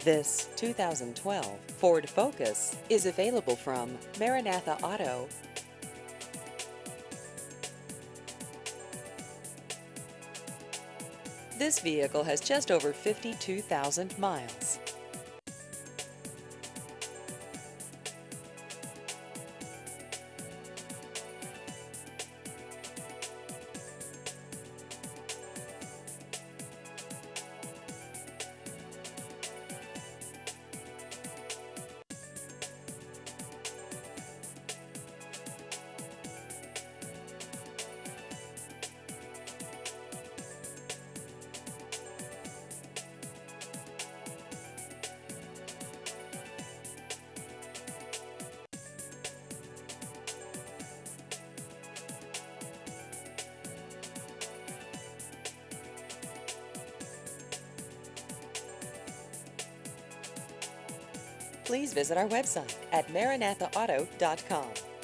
This 2012 Ford Focus is available from Maranatha Auto. This vehicle has just over 52,000 miles. Please visit our website at maranathaauto.com.